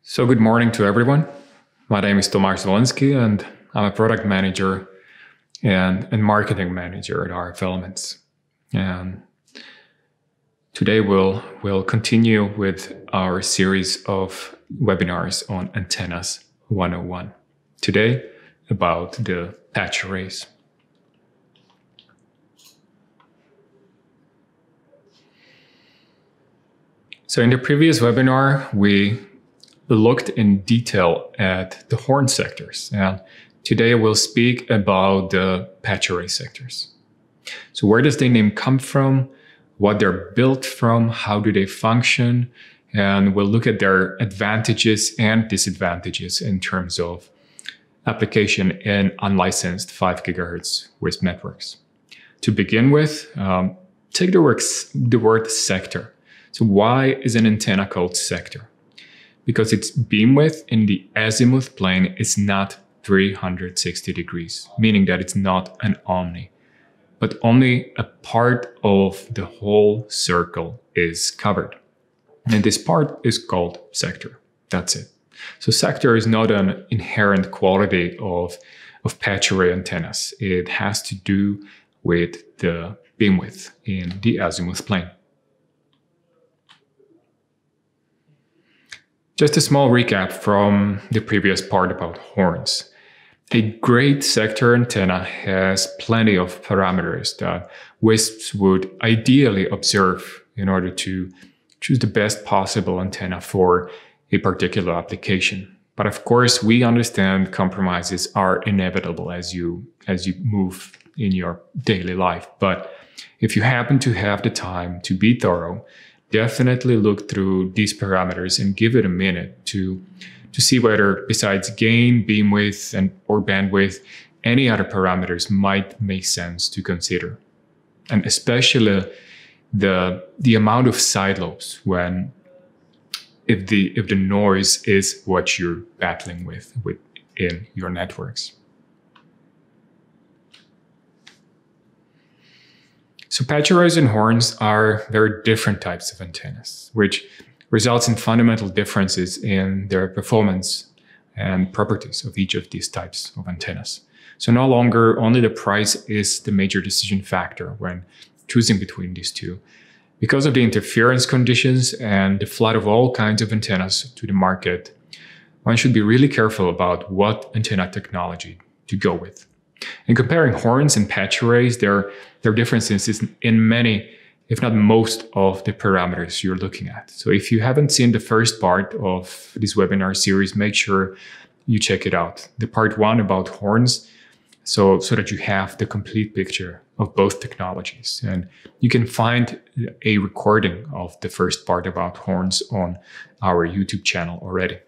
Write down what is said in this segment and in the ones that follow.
So good morning to everyone. My name is Tomasz Zwolenski and I'm a product manager and marketing manager at RF Elements. And today we'll continue with our series of webinars on Antennas 101. Today about the patch arrays. So in the previous webinar, we looked in detail at the horn sectors, and today we'll speak about the patch array sectors. So where does the name come from, what they're built from, how do they function, and we'll look at their advantages and disadvantages in terms of application in unlicensed 5 GHz WISP networks. To begin with, take the word sector. So why is an antenna called sector? Because its beam width in the azimuth plane is not 360 degrees, meaning that it's not an omni, but only a part of the whole circle is covered. And this part is called sector. That's it. So sector is not an inherent quality of patch array antennas. It has to do with the beam width in the azimuth plane. Just a small recap from the previous part about horns. A great sector antenna has plenty of parameters that WISPs would ideally observe in order to choose the best possible antenna for a particular application. But of course, we understand compromises are inevitable as you move in your daily life. But if you happen to have the time to be thorough, definitely look through these parameters and give it a minute to see whether, besides gain, beam width, or bandwidth, any other parameters might make sense to consider. And especially the amount of side lobes if the noise is what you're battling with in your networks. So patch arrays and horns are very different types of antennas, which results in fundamental differences in their performance and properties of each of these types of antennas. So no longer only the price is the major decision factor when choosing between these two. Because of the interference conditions and the flood of all kinds of antennas to the market, one should be really careful about what antenna technology to go with. In comparing horns and patch arrays, there are differences in many, if not most, of the parameters you're looking at. So if you haven't seen the first part of this webinar series, make sure you check it out. The part 1 about horns, so that you have the complete picture of both technologies. And you can find a recording of the first part about horns on our YouTube channel already.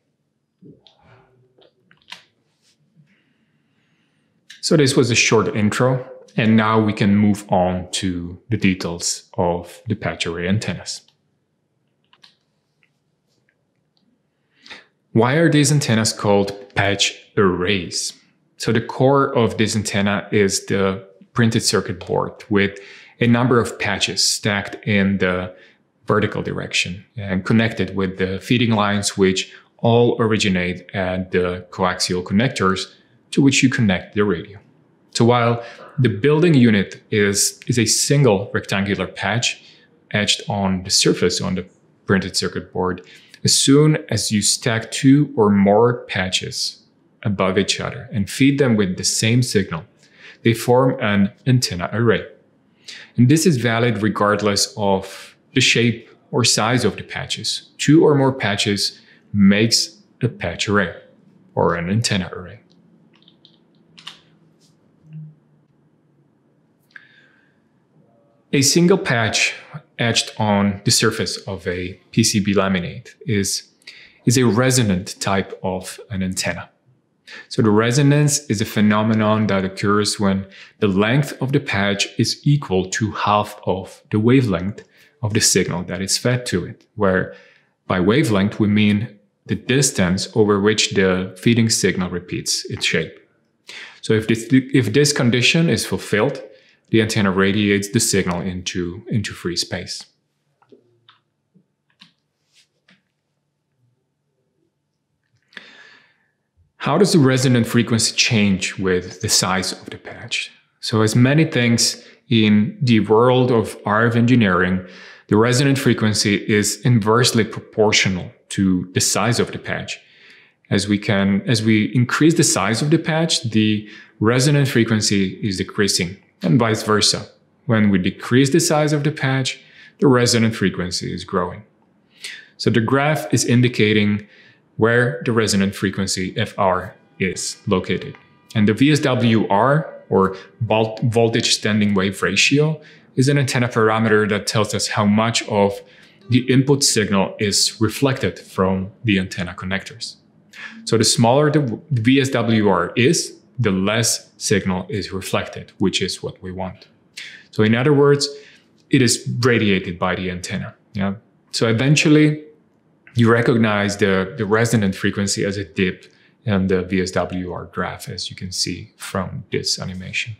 So this was a short intro, and now we can move on to the details of the patch array antennas. Why are these antennas called patch arrays? So the core of this antenna is the printed circuit board with a number of patches stacked in the vertical direction and connected with the feeding lines, which all originate at the coaxial connectors to which you connect the radio. So while the building unit is a single rectangular patch etched on the surface on the printed circuit board, as soon as you stack 2 or more patches above each other and feed them with the same signal, they form an antenna array. And this is valid regardless of the shape or size of the patches. 2 or more patches makes a patch array or an antenna array. A single patch etched on the surface of a PCB laminate is a resonant type of an antenna. So the resonance is a phenomenon that occurs when the length of the patch is equal to half of the wavelength of the signal that is fed to it, where by wavelength we mean the distance over which the feeding signal repeats its shape. So if this condition is fulfilled, the antenna radiates the signal into free space. How does the resonant frequency change with the size of the patch? So as many things in the world of RF engineering, the resonant frequency is inversely proportional to the size of the patch. As we increase the size of the patch, the resonant frequency is decreasing, and vice versa. When we decrease the size of the patch, the resonant frequency is growing. So the graph is indicating where the resonant frequency Fr is located. And the VSWR, or voltage standing wave ratio, is an antenna parameter that tells us how much of the input signal is reflected from the antenna connectors. So the smaller the VSWR is, the less signal is reflected, which is what we want. So in other words, it is radiated by the antenna. Yeah. So eventually, you recognize the resonant frequency as a dip in the VSWR graph, as you can see from this animation.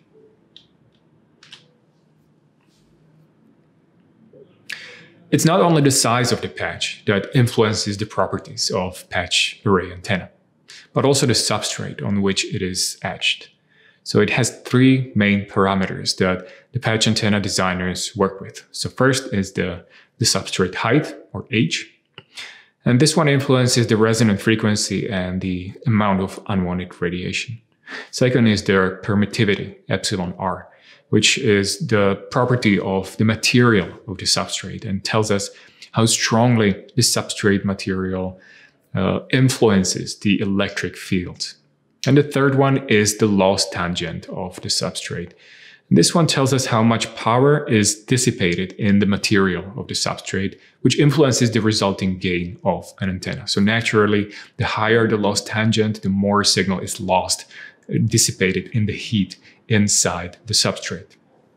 It's not only the size of the patch that influences the properties of patch array antenna, but also the substrate on which it is etched. So it has three main parameters that the patch antenna designers work with. So first is the substrate height, or H. And this one influences the resonant frequency and the amount of unwanted radiation. Second is their permittivity, εr, which is the property of the material of the substrate and tells us how strongly the substrate material influences the electric field. And the third one is the loss tangent of the substrate. This one tells us how much power is dissipated in the material of the substrate, which influences the resulting gain of an antenna. So naturally, the higher the loss tangent, the more signal is lost, dissipated in the heat inside the substrate.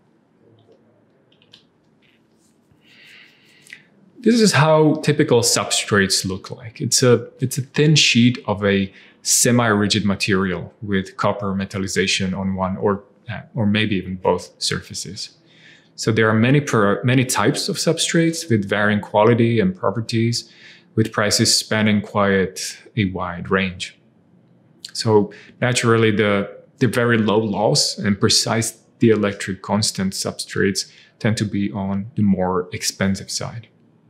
This is how typical substrates look like. It's a thin sheet of a semi-rigid material with copper metallization on one or maybe even both surfaces. So there are many types of substrates with varying quality and properties, with prices spanning quite a wide range. So naturally, the very low loss and precise dielectric constant substrates tend to be on the more expensive side.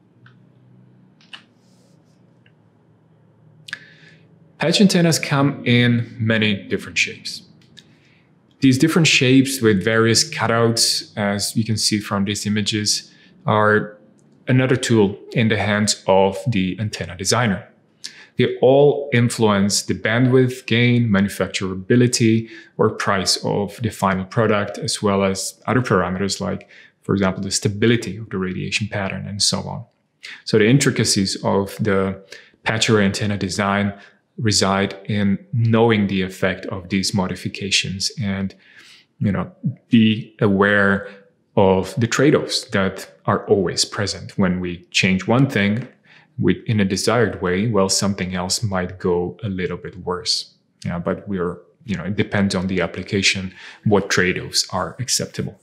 Patch antennas come in many different shapes. These different shapes with various cutouts, as you can see from these images, are another tool in the hands of the antenna designer. They all influence the bandwidth, gain, manufacturability, or price of the final product, as well as other parameters like, for example, the stability of the radiation pattern and so on. So the intricacies of the patch array antenna design reside in knowing the effect of these modifications and, be aware of the trade-offs that are always present. When we change one thing in a desired way, well, something else might go a little bit worse. Yeah, but it depends on the application, what trade-offs are acceptable.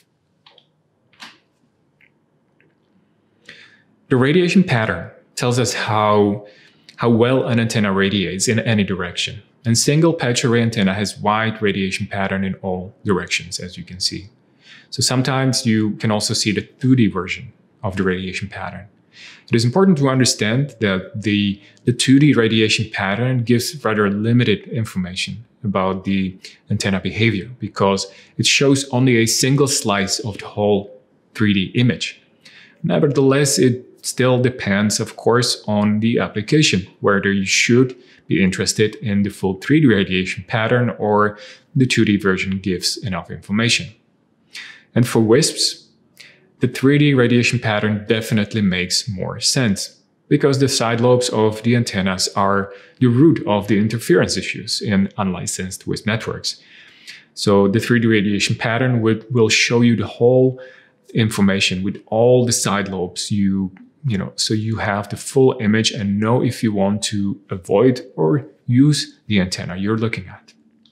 The radiation pattern tells us how well an antenna radiates in any direction. And single patch array antenna has wide radiation pattern in all directions, as you can see. So sometimes you can also see the 2D version of the radiation pattern. It is important to understand that the 2D radiation pattern gives rather limited information about the antenna behavior because it shows only a single slice of the whole 3D image. Nevertheless, it still depends, of course, on the application, whether you should be interested in the full 3D radiation pattern or the 2D version gives enough information. And for WISPs, the 3D radiation pattern definitely makes more sense because the side lobes of the antennas are the root of the interference issues in unlicensed WISP networks. So the 3D radiation pattern will show you the whole information with all the side lobes so you have the full image and know if you want to avoid or use the antenna you're looking at.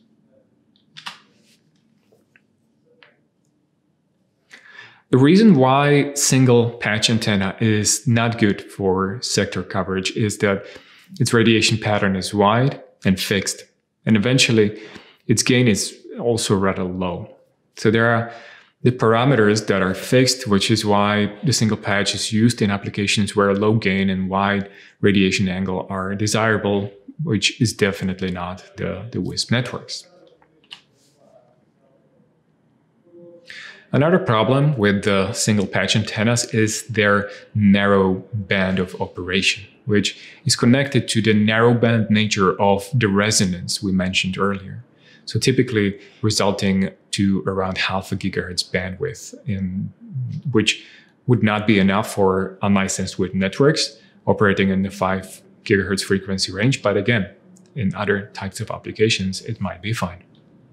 The reason why single patch antenna is not good for sector coverage is that its radiation pattern is wide and fixed And eventually, its gain is also rather low. So there are the parameters that are fixed, which is why the single patch is used in applications where low gain and wide radiation angle are desirable, which is definitely not the WISP networks. Another problem with the single patch antennas is their narrow band of operation, which is connected to the narrow band nature of the resonance we mentioned earlier. So typically resulting to around 0.5 gigahertz bandwidth, which would not be enough for unlicensed width networks operating in the 5 gigahertz frequency range. But again, in other types of applications, it might be fine.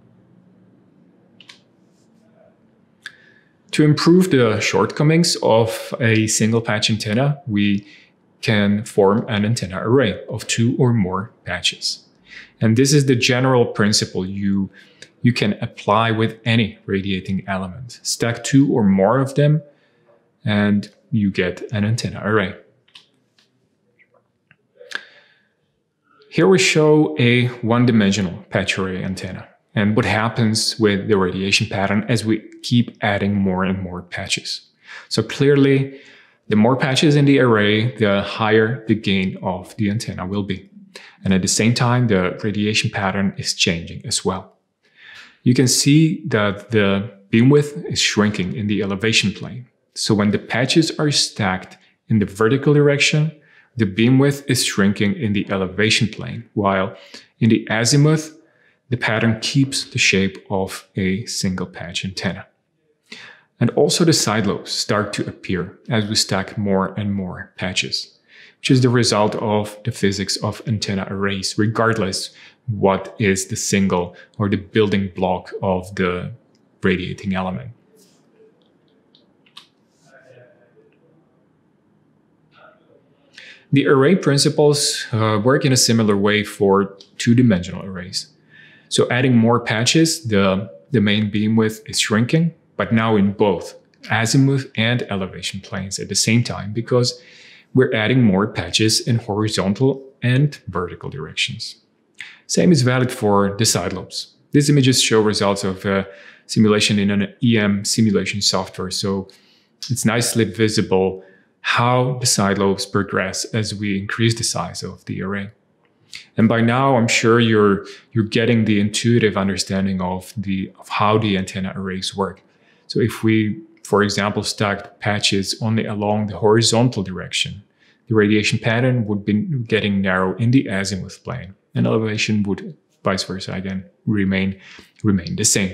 To improve the shortcomings of a single patch antenna, we can form an antenna array of 2 or more patches. And this is the general principle you can apply with any radiating element. Stack 2 or more of them, and you get an antenna array. Here we show a one-dimensional patch array antenna, and what happens with the radiation pattern as we keep adding more and more patches. So clearly, the more patches in the array, the higher the gain of the antenna will be. And at the same time, the radiation pattern is changing as well. You can see that the beam width is shrinking in the elevation plane. So when the patches are stacked in the vertical direction, the beam width is shrinking in the elevation plane, while in the azimuth, the pattern keeps the shape of a single patch antenna. And also the side lobes start to appear as we stack more and more patches, which is the result of the physics of antenna arrays, regardless what is the single or the building block of the radiating element. The array principles work in a similar way for two-dimensional arrays. So adding more patches, the main beam width is shrinking, but now in both azimuth and elevation planes at the same time, because we're adding more patches in horizontal and vertical directions. Same is valid for the side lobes. These images show results of a simulation in an EM simulation software, so it's nicely visible how the side lobes progress as we increase the size of the array. And by now, I'm sure you're getting the intuitive understanding of how the antenna arrays work. So if we, for example, stacked patches only along the horizontal direction, the radiation pattern would be getting narrow in the azimuth plane, and elevation would, vice versa, again, remain the same.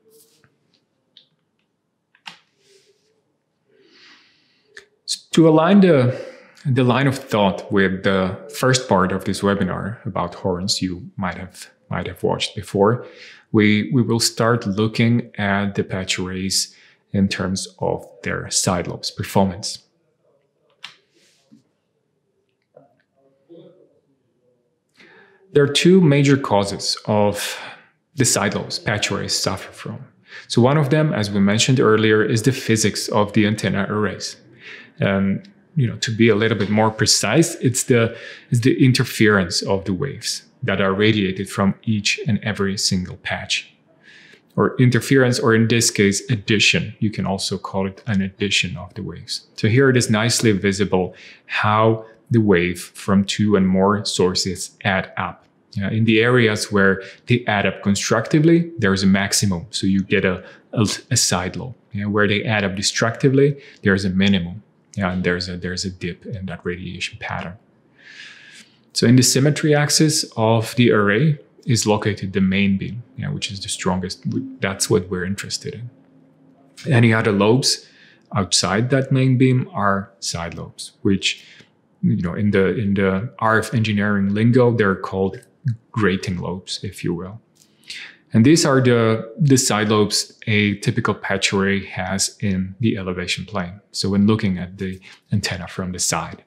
To align the line of thought with the first part of this webinar about horns you might have watched before, we will start looking at the patch arrays in terms of their side lobes performance. There are two major causes of the side lobes patch arrays suffer from. So one of them, as we mentioned earlier, is the physics of the antenna arrays. To be a little bit more precise, it's the interference of the waves that are radiated from each and every single patch. Or interference, or in this case, addition. You can also call it an addition of the waves. So here it is nicely visible how the wave from two and more sources add up. In the areas where they add up constructively, there's a maximum. So you get a side lobe. Where they add up destructively, there's a minimum. And there's a dip in that radiation pattern. So in the symmetry axis of the array is located the main beam, which is the strongest. That's what we're interested in. Any other lobes outside that main beam are side lobes, which in the RF engineering lingo, they're called grating lobes, if you will. And these are the side lobes a typical patch array has in the elevation plane. So when looking at the antenna from the side.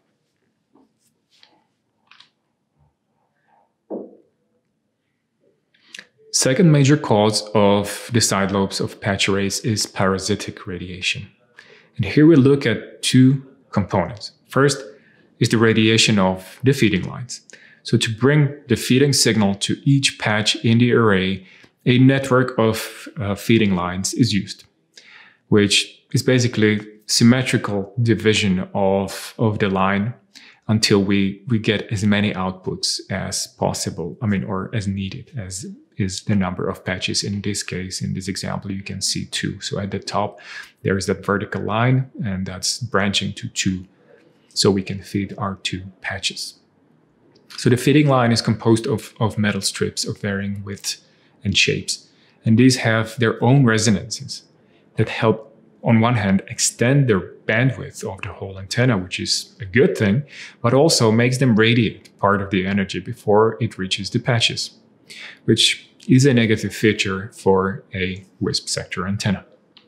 Second major cause of the side lobes of patch arrays is parasitic radiation. And here we look at two components. First is the radiation of the feeding lines. So to bring the feeding signal to each patch in the array, a network of feeding lines is used, which is basically symmetrical division of the line until we get as many outputs as possible, or as needed, as is the number of patches. In this case, in this example, you can see 2. So at the top, there is that vertical line, and that's branching to 2. So we can feed our 2 patches. So the feeding line is composed of metal strips of varying width and shapes. And these have their own resonances that help, on one hand, extend the bandwidth of the whole antenna, which is a good thing, but also makes them radiate part of the energy before it reaches the patches, which is a negative feature for a wisp sector antenna.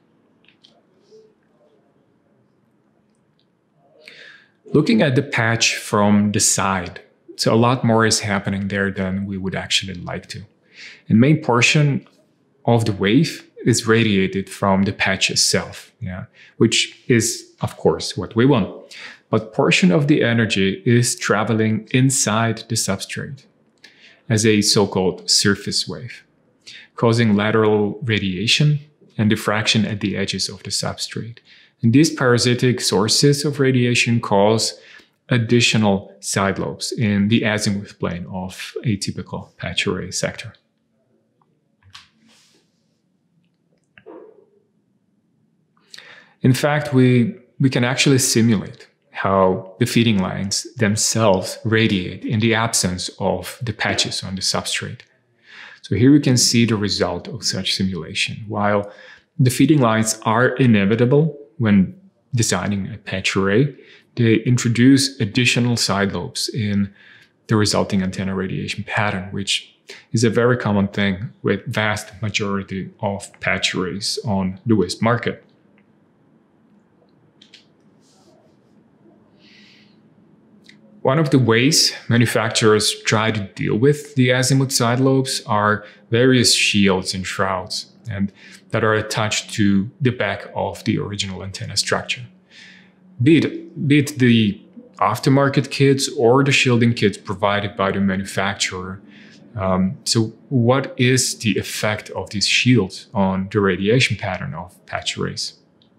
Looking at the patch from the side, so a lot more is happening there than we would actually like to. And main portion of the wave is radiated from the patch itself, which is, of course, what we want. But portion of the energy is traveling inside the substrate as a so-called surface wave, causing lateral radiation and diffraction at the edges of the substrate. And these parasitic sources of radiation cause additional side lobes in the azimuth plane of a typical patch array sector. In fact, we can actually simulate how the feeding lines themselves radiate in the absence of the patches on the substrate. So here we can see the result of such simulation. While the feeding lines are inevitable when designing a patch array, they introduce additional side lobes in the resulting antenna radiation pattern, which is a very common thing with vast majority of patch arrays on the wisp market. One of the ways manufacturers try to deal with the azimuth side lobes are various shields and shrouds, and that are attached to the back of the original antenna structure. Be it the aftermarket kits or the shielding kits provided by the manufacturer. So what is the effect of these shields on the radiation pattern of patch arrays?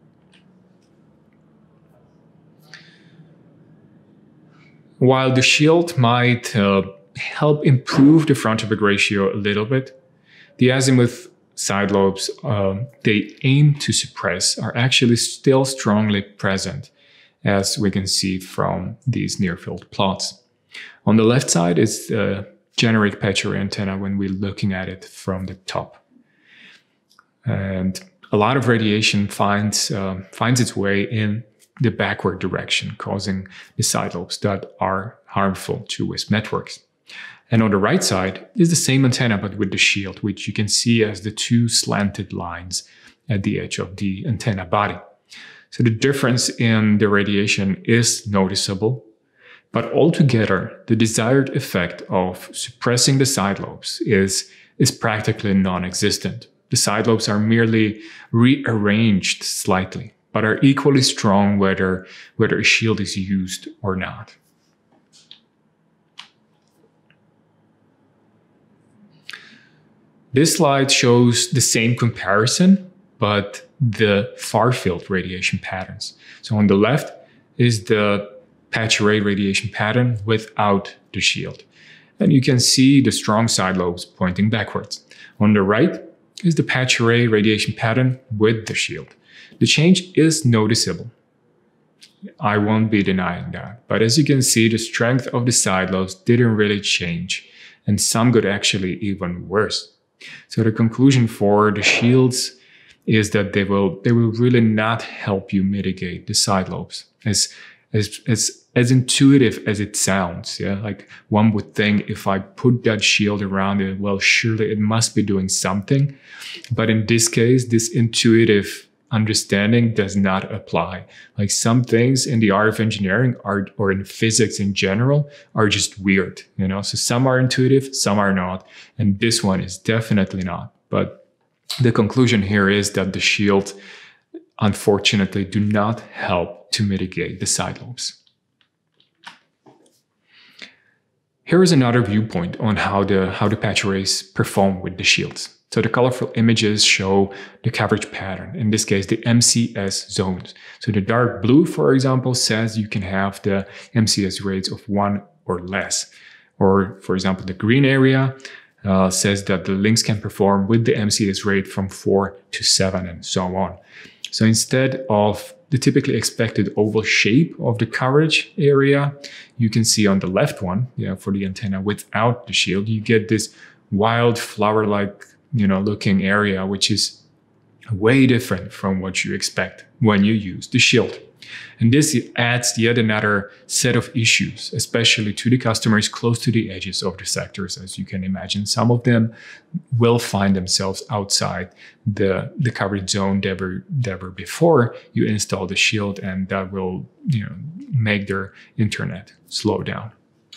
While the shield might help improve the front-to-back ratio a little bit, the azimuth side lobes they aim to suppress are actually still strongly present, as we can see from these near-field plots. On the left side is the generic patch array antenna when we're looking at it from the top. And a lot of radiation finds its way in the backward direction, causing the side lobes that are harmful to wisp networks. And on the right side is the same antenna, but with the shield, which you can see as the 2 slanted lines at the edge of the antenna body. So the difference in the radiation is noticeable, but altogether, the desired effect of suppressing the side lobes is practically non-existent. The side lobes are merely rearranged slightly, but are equally strong whether a shield is used or not. This slide shows the same comparison, but the far-field radiation patterns. So on the left is the patch array radiation pattern without the shield. And you can see the strong side lobes pointing backwards. On the right is the patch array radiation pattern with the shield. The change is noticeable. I won't be denying that. But as you can see, the strength of the side lobes didn't really change, and some got actually even worse. So the conclusion for the shields is that they will really not help you mitigate the side lobes. As intuitive as it sounds, like one would think if I put that shield around it, well, surely it must be doing something. But in this case, this intuitive understanding does not apply. Like some things in the art of engineering or in physics in general are just weird, So some are intuitive, some are not. And this one is definitely not. But the conclusion here is that the shields, unfortunately, do not help to mitigate the side lobes. Here is another viewpoint on how the patch arrays perform with the shields. So the colorful images show the coverage pattern, in this case the MCS zones. So the dark blue, for example, says you can have the MCS rates of 1 or less. Or, for example, the green area says that the links can perform with the MCS rate from 4 to 7 and so on. So instead of the typically expected oval shape of the coverage area, you can see on the left one, for the antenna without the shield, you get this wild flower-like, looking area, which is way different from what you expect when you use the shield. And this adds yet another set of issues, especially to the customers close to the edges of the sectors. As you can imagine, some of them will find themselves outside the coverage zone they were before you install the shield, and that will make their internet slow down.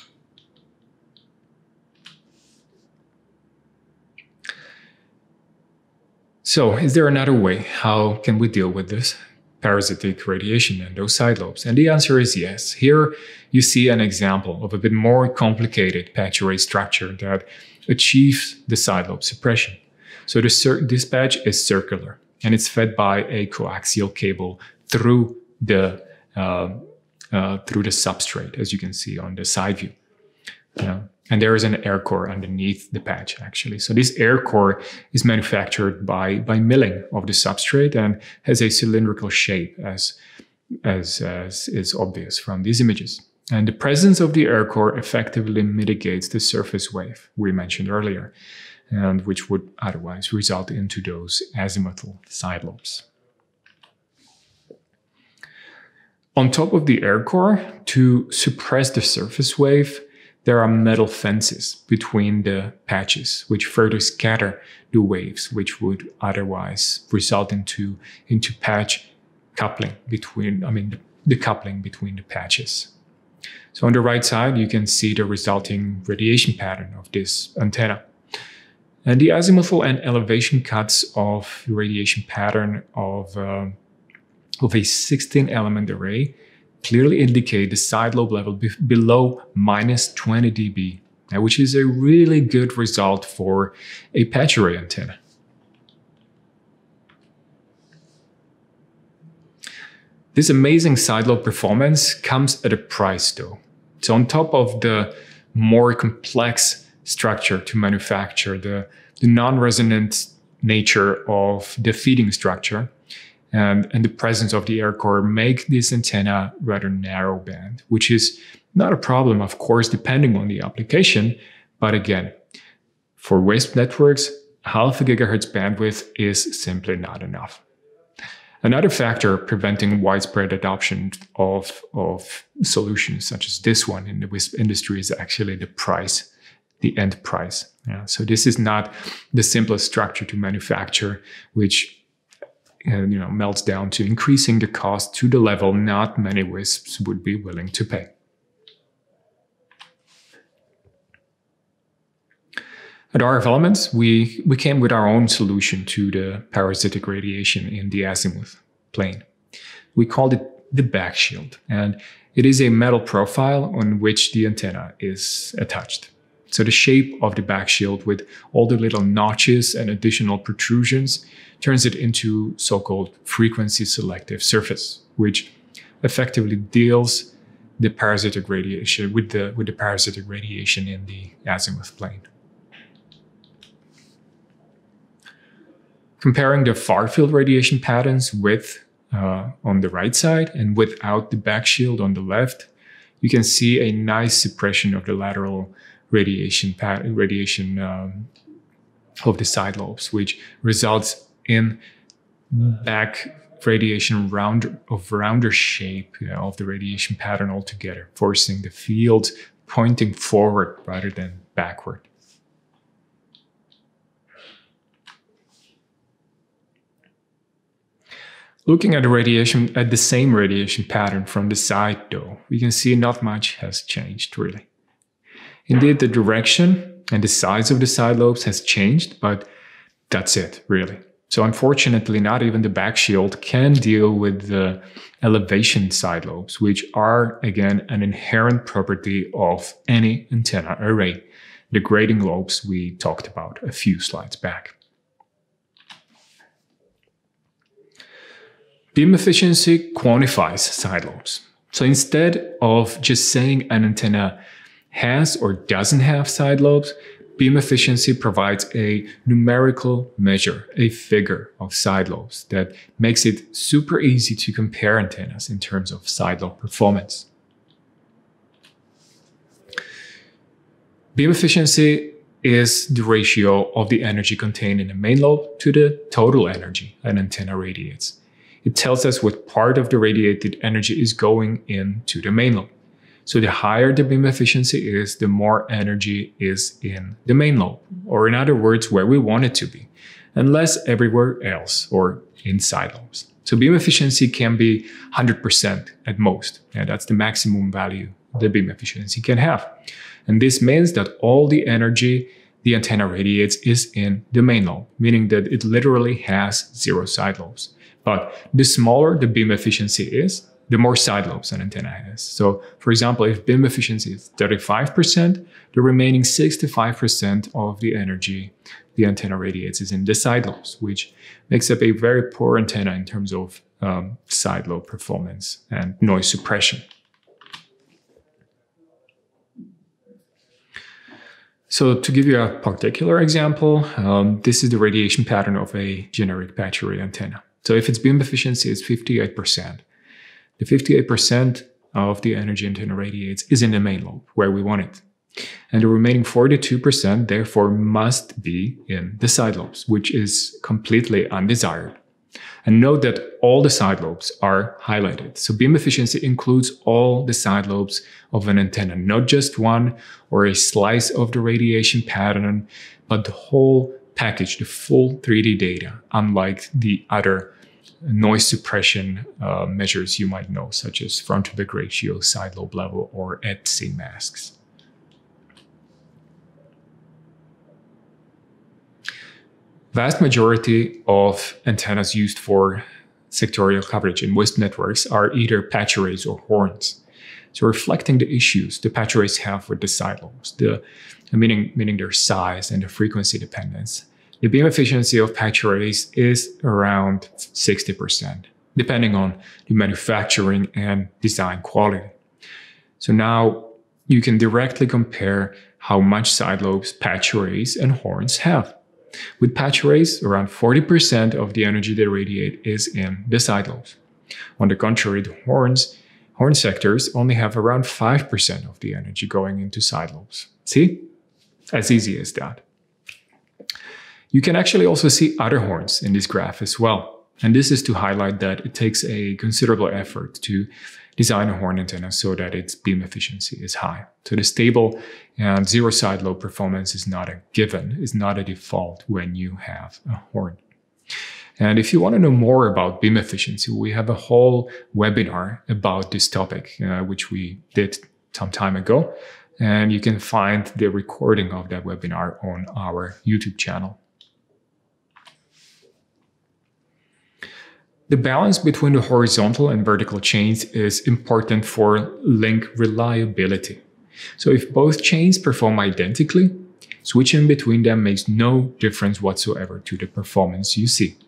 So is there another way? How can we deal with this parasitic radiation and those side lobes? And the answer is yes. Here you see an example of a bit more complicated patch array structure that achieves the side lobe suppression. So this patch is circular, and it's fed by a coaxial cable through the substrate, as you can see on the side view. And there is an air core underneath the patch, actually. So this air core is manufactured by milling of the substrate and has a cylindrical shape, as is obvious from these images. And the presence of the air core effectively mitigates the surface wave we mentioned earlier, and which would otherwise result into those azimuthal side lobes. On top of the air core, to suppress the surface wave, there are metal fences between the patches, which further scatter the waves, which would otherwise result into patch coupling the coupling between the patches. So on the right side, you can see the resulting radiation pattern of this antenna. And the azimuthal and elevation cuts of the radiation pattern of a 16-element array clearly indicate the side lobe level below -20 dB, which is a really good result for a patch array antenna. This amazing side lobe performance comes at a price, though. So on top of the more complex structure to manufacture, the non-resonant nature of the feeding structure, and the presence of the air core make this antenna rather narrow band, which is not a problem, of course, depending on the application. But again, for WISP networks, 0.5 GHz bandwidth is simply not enough. Another factor preventing widespread adoption of solutions such as this one in the WISP industry is actually the price, the end price. So this is not the simplest structure to manufacture, which melts down to increasing the cost to the level not many WISPs would be willing to pay. At RF Elements, we came with our own solution to the parasitic radiation in the azimuth plane. We called it the back shield, and it is a metal profile on which the antenna is attached. So the shape of the back shield with all the little notches and additional protrusions turns it into so-called frequency selective surface, which effectively deals the parasitic radiation with the parasitic radiation in the azimuth plane. Comparing the far field radiation patterns with on the right side and without the back shield on the left, you can see a nice suppression of the lateral radiation of the side lobes, which results in back radiation rounder shape of the radiation pattern altogether, forcing the field pointing forward rather than backward. Looking at the same radiation pattern from the side, though, we can see not much has changed really. Indeed, the direction and the size of the side lobes has changed, but that's it, really. So unfortunately, not even the back shield can deal with the elevation side lobes, which are, again, an inherent property of any antenna array, the grading lobes we talked about a few slides back. Beam efficiency quantifies side lobes. So instead of just saying an antenna has or doesn't have side lobes, beam efficiency provides a numerical measure, a figure of side lobes that makes it super easy to compare antennas in terms of side lobe performance. Beam efficiency is the ratio of the energy contained in the main lobe to the total energy an antenna radiates. It tells us what part of the radiated energy is going into the main lobe. So the higher the beam efficiency is, the more energy is in the main lobe, or in other words, where we want it to be, and less everywhere else or in side lobes. So beam efficiency can be 100% at most, and that's the maximum value the beam efficiency can have. And this means that all the energy the antenna radiates is in the main lobe, meaning that it literally has 0 side lobes. But the smaller the beam efficiency is, the more side lobes an antenna has. So, for example, if beam efficiency is 35%, the remaining 65% of the energy the antenna radiates is in the side lobes, which makes up a very poor antenna in terms of side lobe performance and noise suppression. So to give you a particular example, this is the radiation pattern of a generic patch array antenna. So if its beam efficiency is 58%, the 58% of the energy antenna radiates is in the main lobe, where we want it. And the remaining 42% therefore must be in the side lobes, which is completely undesired. And note that all the side lobes are highlighted. So beam efficiency includes all the side lobes of an antenna, not just one or a slice of the radiation pattern, but the whole package, the full 3D data, unlike the other noise suppression measures you might know, such as front-to-back ratio, side lobe level, or ETC masks. Vast majority of antennas used for sectorial coverage in WISP networks are either patch arrays or horns. So reflecting the issues the patch arrays have with the side lobes, meaning their size and the frequency dependence. The beam efficiency of patch arrays is around 60%, depending on the manufacturing and design quality. So now you can directly compare how much side lobes patch arrays and horns have. With patch arrays, around 40% of the energy they radiate is in the side lobes. On the contrary, the horn sectors only have around 5% of the energy going into side lobes. See? As easy as that. You can actually also see other horns in this graph as well. And this is to highlight that it takes a considerable effort to design a horn antenna so that its beam efficiency is high. So the stable and 0 side lobe performance is not a given, is not a default when you have a horn. And if you want to know more about beam efficiency, we have a whole webinar about this topic, which we did some time ago. And you can find the recording of that webinar on our YouTube channel. The balance between the horizontal and vertical chains is important for link reliability. So if both chains perform identically, switching between them makes no difference whatsoever to the performance you see.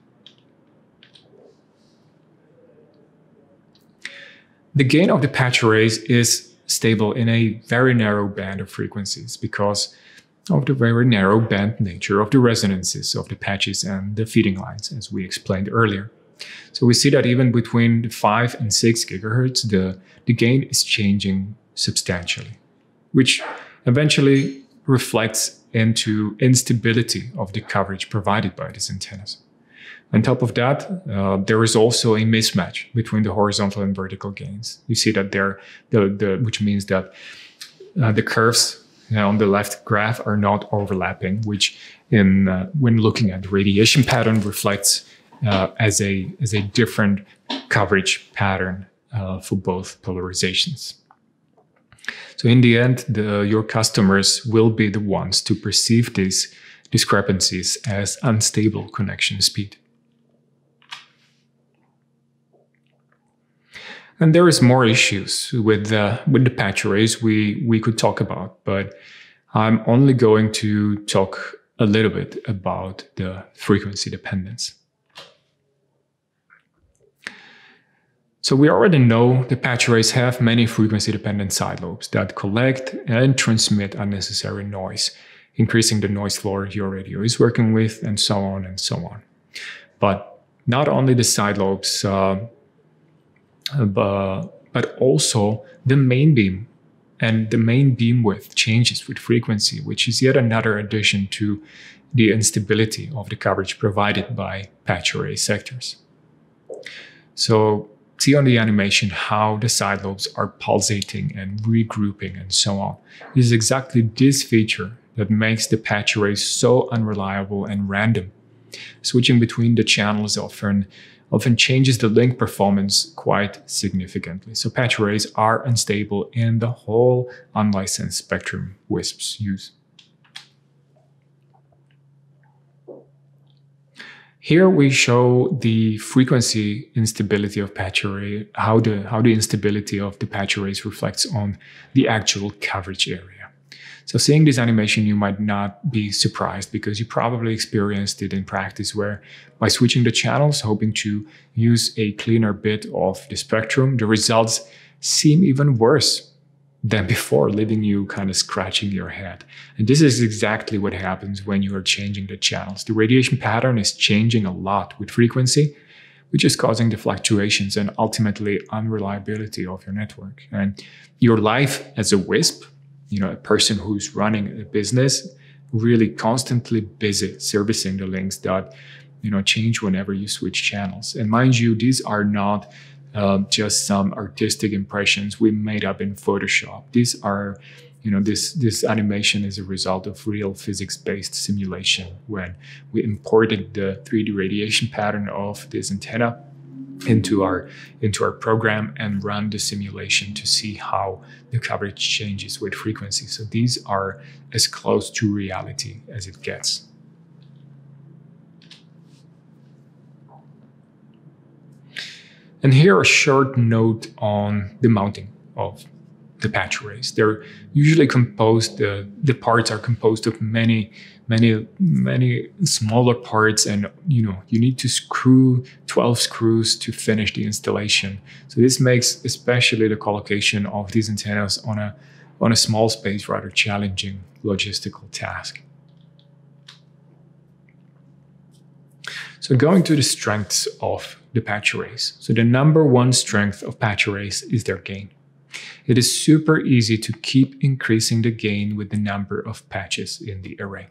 The gain of the patch arrays is stable in a very narrow band of frequencies because of the very narrow band nature of the resonances of the patches and the feeding lines, as we explained earlier. So we see that even between the 5 and 6 gigahertz, the gain is changing substantially, which eventually reflects into instability of the coverage provided by these antennas. On top of that, there is also a mismatch between the horizontal and vertical gains. You see that which means that the curves on the left graph are not overlapping, which when looking at the radiation pattern reflects as a different coverage pattern for both polarizations. So in the end, your customers will be the ones to perceive these discrepancies as unstable connection speed. And there is more issues with the patch arrays we could talk about, but I'm only going to talk a little bit about the frequency dependence. So we already know the patch arrays have many frequency-dependent side lobes that collect and transmit unnecessary noise, increasing the noise floor your radio is working with, and so on and so on. But not only the side lobes, but also the main beam. And the main beam width changes with frequency, which is yet another addition to the instability of the coverage provided by patch array sectors. So see on the animation how the side lobes are pulsating and regrouping and so on. It is exactly this feature that makes the patch arrays so unreliable and random. Switching between the channels often changes the link performance quite significantly. So patch arrays are unstable in the whole unlicensed spectrum WISPs use. Here we show the frequency instability of patch array, how the instability of the patch arrays reflects on the actual coverage area. So seeing this animation, you might not be surprised because you probably experienced it in practice where by switching the channels, hoping to use a cleaner bit of the spectrum, the results seem even worse than before, leaving you kind of scratching your head. And this is exactly what happens when you are changing the channels. The radiation pattern is changing a lot with frequency, which is causing the fluctuations and ultimately unreliability of your network. And your life as a WISP, a person who's running a business, really constantly busy servicing the links that, change whenever you switch channels. And mind you, these are not just some artistic impressions we made up in Photoshop. These are, this animation is a result of real physics-based simulation when we imported the 3D radiation pattern of this antenna into our program and run the simulation to see how the coverage changes with frequency. So these are as close to reality as it gets. And here a short note on the mounting of the patch arrays. They're usually composed, the parts are composed of many smaller parts, and you need to screw 12 screws to finish the installation. So this makes especially the collocation of these antennas on a small space rather challenging logistical task. So going to the strengths of the patch arrays. So the number one strength of patch arrays is their gain. It is super easy to keep increasing the gain with the number of patches in the array.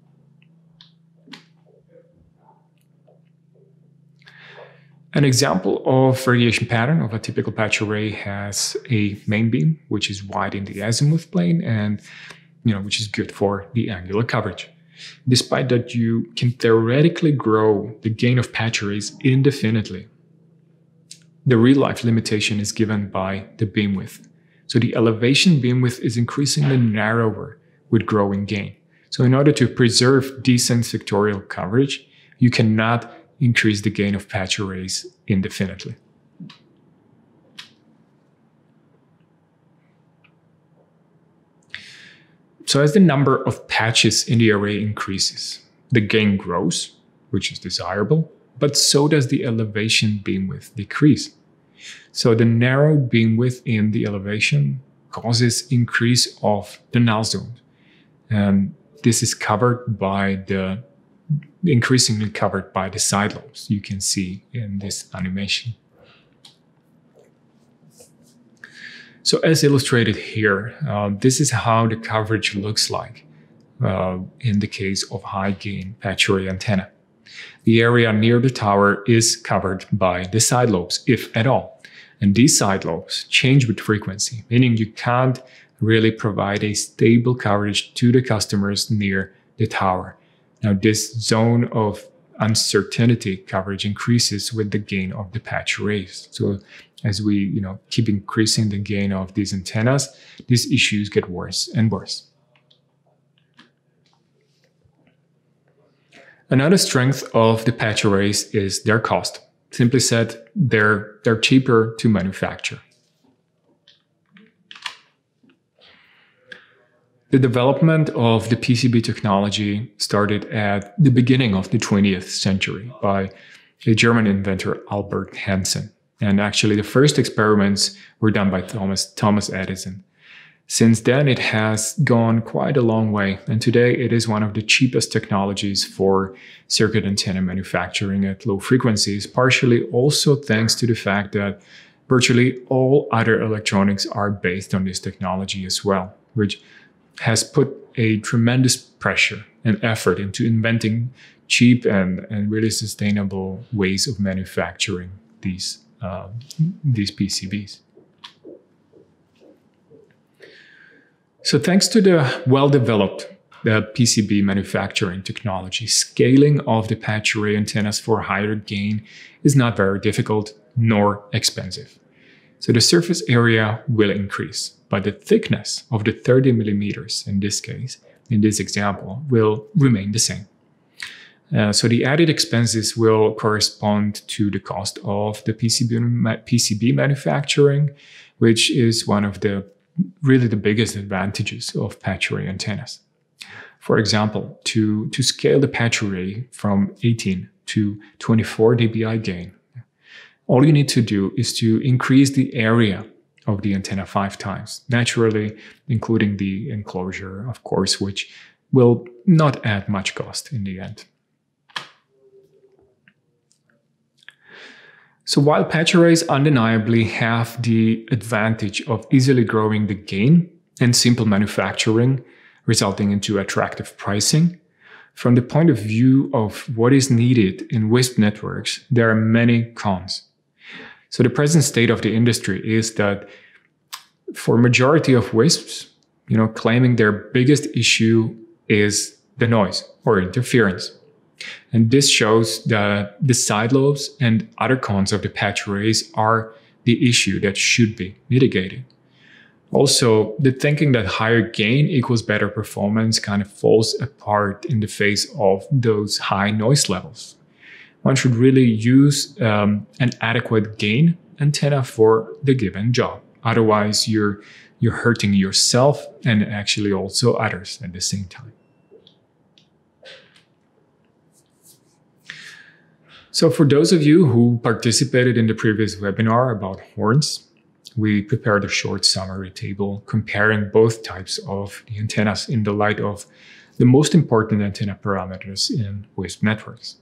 An example of radiation pattern of a typical patch array has a main beam, which is wide in the azimuth plane and which is good for the angular coverage. Despite that, you can theoretically grow the gain of patch arrays indefinitely. The real-life limitation is given by the beam width. So the elevation beam width is increasingly narrower with growing gain. So in order to preserve decent sectorial coverage, you cannot increase the gain of patch arrays indefinitely. So as the number of patches in the array increases, the gain grows, which is desirable, but so does the elevation beam width decrease. So the narrow beam width in the elevation causes increase of the null zone. And this is increasingly covered by the side lobes, you can see in this animation. So as illustrated here, this is how the coverage looks like in the case of high gain patch array antenna. The area near the tower is covered by the side lobes, if at all. And these side lobes change with frequency, meaning you can't really provide a stable coverage to the customers near the tower. Now, this zone of uncertainty coverage increases with the gain of the patch arrays. So as we keep increasing the gain of these antennas, these issues get worse and worse. Another strength of the patch arrays is their cost. Simply said, they're cheaper to manufacture. The development of the PCB technology started at the beginning of the 20th century by a German inventor, Albert Hansen. And actually, the first experiments were done by Thomas Edison. Since then, it has gone quite a long way, and today it is one of the cheapest technologies for circuit antenna manufacturing at low frequencies, partially also thanks to the fact that virtually all other electronics are based on this technology as well, which has put a tremendous pressure and effort into inventing cheap and really sustainable ways of manufacturing these PCBs. So thanks to the well-developed PCB manufacturing technology, scaling of the patch array antennas for higher gain is not very difficult nor expensive. So the surface area will increase, but the thickness of the 30 millimeters in this case, in this example, will remain the same. So the added expenses will correspond to the cost of the PCB manufacturing, which is one of the really the biggest advantages of patch array antennas. For example, to scale the patch array from 18 to 24 dBi gain, all you need to do is to increase the area of the antenna 5 times, naturally including the enclosure, of course, which will not add much cost in the end. So while patch arrays undeniably have the advantage of easily growing the gain and simple manufacturing, resulting into attractive pricing, from the point of view of what is needed in WISP networks, there are many cons. So the present state of the industry is that for majority of WISPs, claiming their biggest issue is the noise or interference. And this shows that the side lobes and other cons of the patch arrays are the issue that should be mitigated. Also, the thinking that higher gain equals better performance kind of falls apart in the face of those high noise levels. One should really use an adequate gain antenna for the given job. Otherwise, you're hurting yourself and actually also others at the same time. So for those of you who participated in the previous webinar about horns, we prepared a short summary table comparing both types of the antennas in the light of the most important antenna parameters in WISP networks.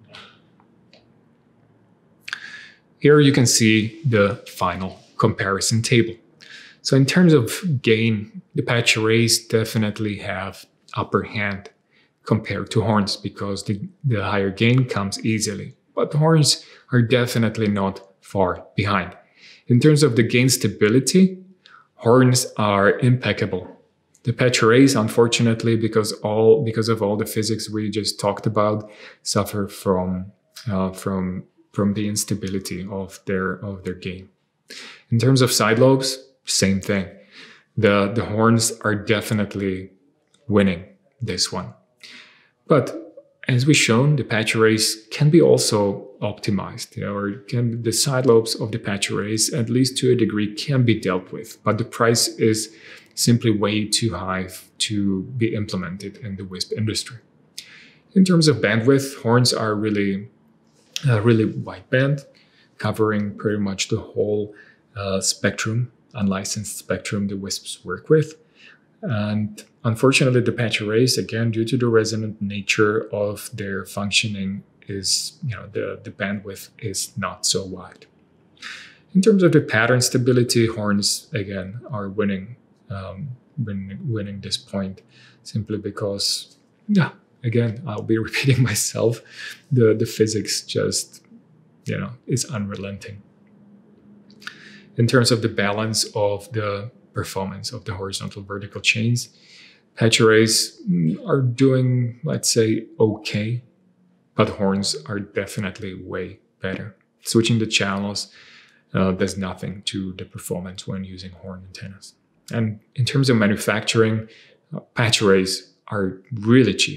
Here you can see the final comparison table. So in terms of gain, the patch arrays definitely have upper hand compared to horns because the higher gain comes easily. But horns are definitely not far behind. In terms of the gain stability, horns are impeccable. The patch arrays, unfortunately, because of all the physics we just talked about, suffer from the instability of their gain. In terms of side lobes, same thing. The horns are definitely winning this one. But as we've shown, the patch arrays can be also optimized, or the side lobes of the patch arrays, at least to a degree, can be dealt with. But the price is simply way too high to be implemented in the WISP industry. In terms of bandwidth, horns are really wideband, covering pretty much the whole spectrum, unlicensed spectrum the WISPs work with. And unfortunately, the patch arrays, again, due to the resonant nature of their functioning, is the bandwidth is not so wide. In terms of the pattern stability, horns again are winning this point, simply because, again, I'll be repeating myself. The physics just is unrelenting. In terms of the balance of the performance of the horizontal vertical chains, patch arrays are doing, let's say, okay, but horns are definitely way better. Switching the channels does nothing to the performance when using horn antennas. And in terms of manufacturing, patch arrays are really cheap.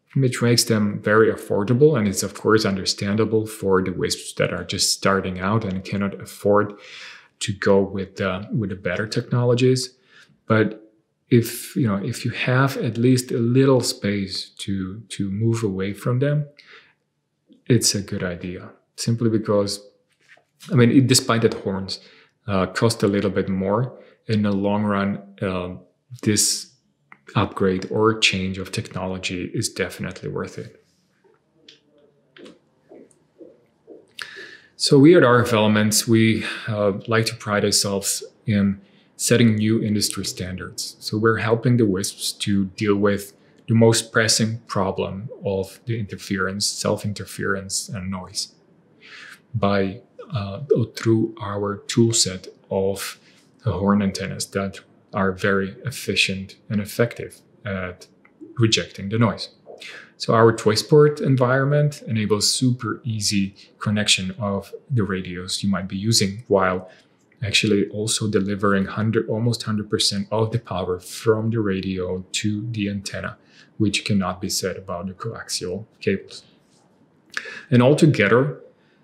which makes them very affordable. And it's, of course, understandable for the WISPs that are just starting out and cannot afford to go with the better technologies. But if you have at least a little space to move away from them, it's a good idea. Simply because, despite that horns cost a little bit more, in the long run, this upgrade or change of technology is definitely worth it. So we at RF Elements, we like to pride ourselves in setting new industry standards. So we're helping the WISPs to deal with the most pressing problem of the interference, self-interference, and noise by through our tool set of horn antennas that are very efficient and effective at rejecting the noise. So our ToySport environment enables super easy connection of the radios you might be using, while actually also delivering almost 100% of the power from the radio to the antenna, which cannot be said about the coaxial cables. And altogether,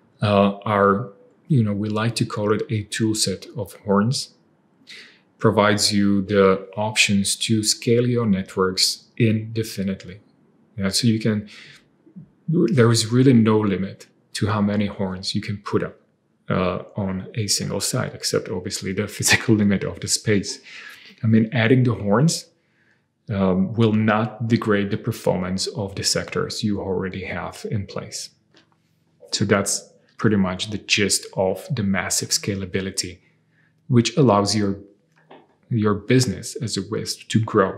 we like to call it a tool set of horns, provides you the options to scale your networks indefinitely. So there is really no limit to how many horns you can put up on a single site, except obviously the physical limit of the space. Adding the horns will not degrade the performance of the sectors you already have in place. So that's pretty much the gist of the massive scalability, which allows your business as a WISP to grow.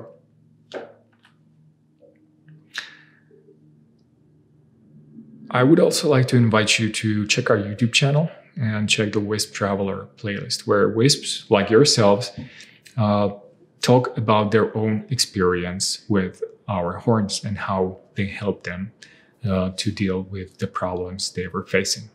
I would also like to invite you to check our YouTube channel and check the WISP Traveler playlist, where WISPs like yourselves talk about their own experience with our horns and how they help them to deal with the problems they were facing.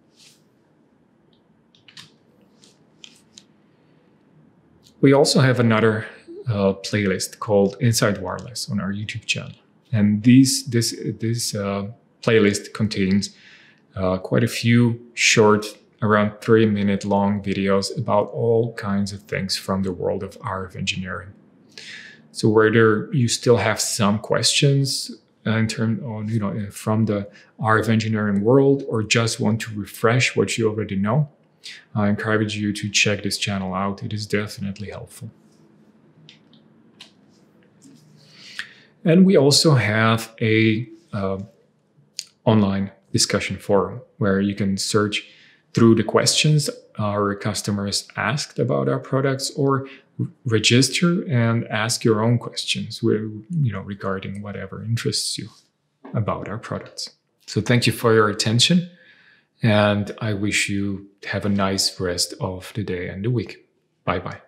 We also have another playlist called Inside Wireless on our YouTube channel. And this playlist contains quite a few short, around 3-minute long videos about all kinds of things from the world of RF engineering. So whether you still have some questions from the RF engineering world, or just want to refresh what you already know, I encourage you to check this channel out. It is definitely helpful. And we also have a online discussion forum where you can search through the questions our customers asked about our products, or register and ask your own questions regarding whatever interests you about our products. So thank you for your attention, and I wish you have a nice rest of the day and the week. Bye-bye.